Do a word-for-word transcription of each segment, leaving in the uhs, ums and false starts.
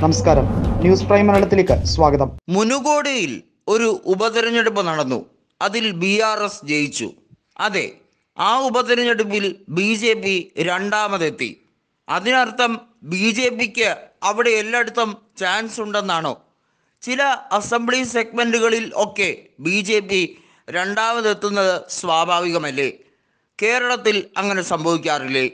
നമസ്കാരം, news prime മലയാളത്തിലേക്ക് സ്വാഗതം. മുനുകോടിയിൽ ഒരു ഉപതെരഞ്ഞെടുപ്പ് നടന്നു. അതിൽ ബി ആർ എസ് ജയിച്ചു. അതെ, ആ ഉപതെരഞ്ഞെടുപ്പിൽ ബി ജെ പി രണ്ടാമതെത്തി. അതിനർത്ഥം ബി ജെ പിക്ക് അവിടെ എല്ലായിടത്തും ചാൻസ് ഉണ്ടെന്നാണോ? ചില അസംബ്ലി സെഗ്മെൻറ്റുകളിൽ ഒക്കെ ബി ജെ പി രണ്ടാമതെത്തുന്നത് സ്വാഭാവികമല്ലേ? കേരളത്തിൽ അങ്ങനെ സംഭവിക്കാറില്ലേ?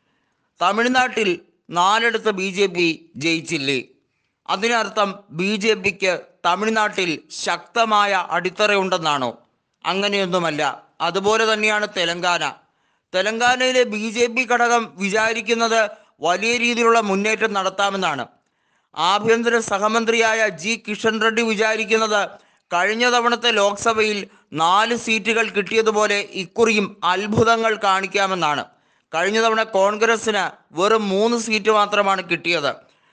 തമിഴ്നാട്ടിൽ നാലിടത്ത് ബി ജെ പി ജയിച്ചില്ലേ? അതിനർത്ഥം ബി ജെ പിക്ക് തമിഴ്നാട്ടിൽ ശക്തമായ അടിത്തറയുണ്ടെന്നാണോ? അങ്ങനെയൊന്നുമല്ല. അതുപോലെ തന്നെയാണ് തെലങ്കാന. തെലങ്കാനയിലെ ബി ജെ പി ഘടകം വിചാരിക്കുന്നത് വലിയ രീതിയിലുള്ള മുന്നേറ്റം നടത്താമെന്നാണ്. ആഭ്യന്തര സഹമന്ത്രിയായ ജി കിഷൻ റെഡ്ഡി വിചാരിക്കുന്നത് കഴിഞ്ഞ തവണത്തെ ലോക്സഭയിൽ നാല് സീറ്റുകൾ കിട്ടിയതുപോലെ ഇക്കുറിയും അത്ഭുതങ്ങൾ കാണിക്കാമെന്നാണ്. കഴിഞ്ഞ തവണ കോൺഗ്രസിന് വെറും മൂന്ന് സീറ്റ് മാത്രമാണ് കിട്ടിയത്.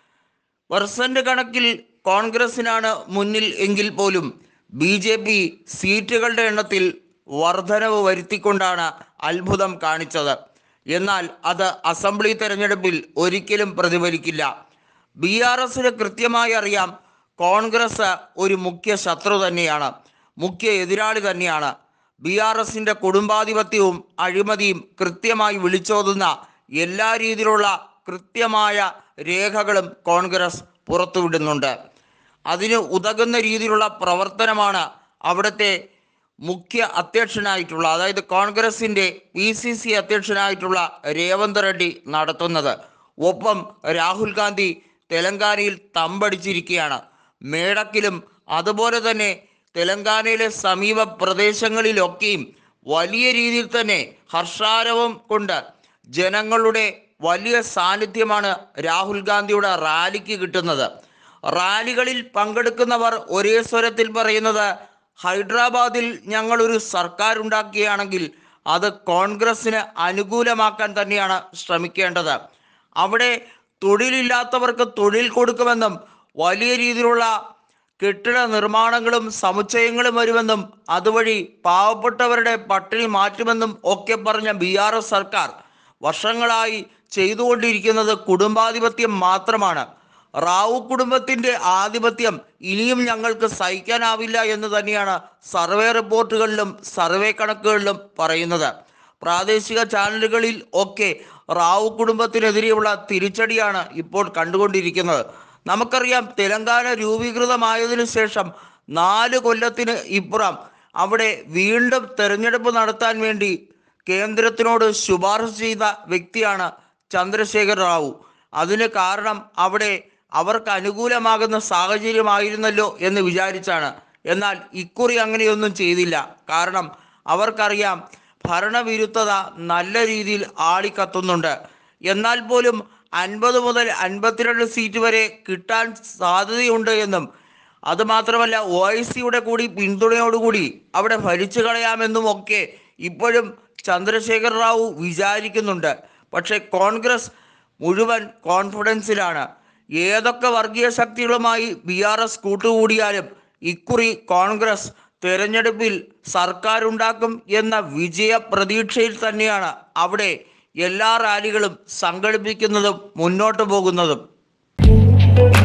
പെർസെൻ്റ് കണക്കിൽ കോൺഗ്രസിനാണ് മുന്നിൽ എങ്കിൽ പോലും ബി ജെ പി സീറ്റുകളുടെ എണ്ണത്തിൽ വർധനവ് വരുത്തിക്കൊണ്ടാണ് അത്ഭുതം കാണിച്ചത്. എന്നാൽ അത് അസംബ്ലി തെരഞ്ഞെടുപ്പിൽ ഒരിക്കലും പ്രതിഫലിക്കില്ല. ബി ആർ എസിന് കൃത്യമായി അറിയാം, കോൺഗ്രസ് ഒരു മുഖ്യ ശത്രു തന്നെയാണ്, മുഖ്യ എതിരാളി തന്നെയാണ്. ബി ആർ എസിൻ്റെ കുടുംബാധിപത്യവും അഴിമതിയും കൃത്യമായി വിളിച്ചോതുന്ന എല്ലാ രീതിയിലുള്ള കൃത്യമായ രേഖകളും കോൺഗ്രസ് പുറത്തുവിടുന്നുണ്ട്. അതിന് ഉതകുന്ന രീതിയിലുള്ള പ്രവർത്തനമാണ് അവിടുത്തെ മുഖ്യ അധ്യക്ഷനായിട്ടുള്ള, അതായത് കോൺഗ്രസിൻ്റെ പി സി സി അധ്യക്ഷനായിട്ടുള്ള രേവന്ത് റെഡ്ഡി നടത്തുന്നത്. ഒപ്പം രാഹുൽ ഗാന്ധി തെലങ്കാനയിൽ തമ്പടിച്ചിരിക്കുകയാണ്. മേടക്കിലും അതുപോലെ തന്നെ തെലങ്കാനയിലെ സമീപ പ്രദേശങ്ങളിലൊക്കെയും വലിയ രീതിയിൽ തന്നെ ഹർഷാരവം കൊണ്ട് ജനങ്ങളുടെ വലിയ സാന്നിധ്യമാണ് രാഹുൽ ഗാന്ധിയുടെ റാലിക്ക് കിട്ടുന്നത്. റാലികളിൽ പങ്കെടുക്കുന്നവർ ഒരേ സ്വരത്തിൽ പറയുന്നത്, ഹൈദരാബാദിൽ ഞങ്ങളൊരു സർക്കാർ ഉണ്ടാക്കുകയാണെങ്കിൽ അത് കോൺഗ്രസ്സിന് അനുകൂലമാക്കാൻ തന്നെയാണ് ശ്രമിക്കേണ്ടത്. അവിടെ തൊഴിലില്ലാത്തവർക്ക് തൊഴിൽ കൊടുക്കുമെന്നും വലിയ രീതിയിലുള്ള കെട്ടിട നിർമ്മാണങ്ങളും സമുച്ചയങ്ങളും വരുമെന്നും അതുവഴി പാവപ്പെട്ടവരുടെ പട്ടിണി മാറ്റുമെന്നും ഒക്കെ പറഞ്ഞ ബി ആർ എസ് സർക്കാർ വർഷങ്ങളായി ചെയ്തുകൊണ്ടിരിക്കുന്നത് കുടുംബാധിപത്യം മാത്രമാണ്. റാവു കുടുംബത്തിൻ്റെ ആധിപത്യം ഇനിയും ഞങ്ങൾക്ക് സഹിക്കാനാവില്ല എന്ന് തന്നെയാണ് സർവേ റിപ്പോർട്ടുകളിലും സർവേ കണക്കുകളിലും പറയുന്നത്. പ്രാദേശിക ചാനലുകളിൽ ഒക്കെ റാവു കുടുംബത്തിനെതിരെയുള്ള തിരിച്ചടിയാണ് ഇപ്പോൾ കണ്ടുകൊണ്ടിരിക്കുന്നത്. നമുക്കറിയാം, തെലങ്കാന രൂപീകൃതമായതിനു ശേഷം നാല് കൊല്ലത്തിന് ഇപ്പുറം അവിടെ വീണ്ടും തെരഞ്ഞെടുപ്പ് നടത്താൻ വേണ്ടി കേന്ദ്രത്തിനോട് ശുപാർശ ചെയ്ത വ്യക്തിയാണ് ചന്ദ്രശേഖർ റാവു. അതിന് കാരണം അവിടെ അവർക്ക് അനുകൂലമാകുന്ന സാഹചര്യമായിരുന്നല്ലോ എന്ന് വിചാരിച്ചാണ്. എന്നാൽ ഇക്കുറി അങ്ങനെയൊന്നും ചെയ്തില്ല. കാരണം അവർക്കറിയാം, ഭരണവിരുദ്ധത നല്ല രീതിയിൽ ആളിക്കത്തുന്നുണ്ട്. എന്നാൽ പോലും അൻപത് മുതൽ അൻപത്തിരണ്ട് സീറ്റ് വരെ കിട്ടാൻ സാധ്യതയുണ്ട് എന്നും അതുമാത്രമല്ല ഒ ഐ സിയുടെ കൂടി പിന്തുണയോടുകൂടി അവിടെ ഭരിച്ചു കളയാമെന്നും ഒക്കെ ഇപ്പോഴും ചന്ദ്രശേഖർ റാവു വിചാരിക്കുന്നുണ്ട്. പക്ഷേ കോൺഗ്രസ് മുഴുവൻ കോൺഫിഡൻസിലാണ്. ഏതൊക്കെ വർഗീയ ശക്തികളുമായി ബി ആർ എസ് കൂട്ടുകൂടിയാലും ഇക്കുറി കോൺഗ്രസ് തെരഞ്ഞെടുപ്പിൽ സർക്കാരുണ്ടാക്കും എന്ന വിജയ പ്രതീക്ഷയിൽ തന്നെയാണ് അവിടെ എല്ലാ റാലികളും സംഘടിപ്പിക്കുന്നതും മുന്നോട്ട് പോകുന്നതും.